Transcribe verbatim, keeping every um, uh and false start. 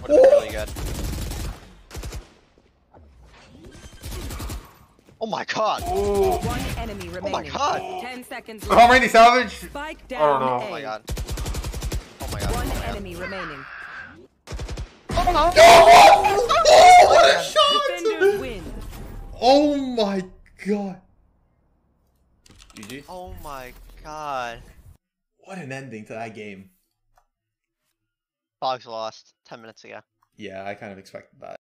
have been really good. Oh my god! Ooh. One enemy remaining. Oh my god! Ten seconds Home left. Randy salvage. Spike I down. don't know. A. Oh my god. Oh my god. One Oh my god. enemy remaining. Oh, oh, what a Defenders shot! win. Oh my god. G G. Oh my god. What an ending to that game. Fox lost ten minutes ago. Yeah, I kind of expected that.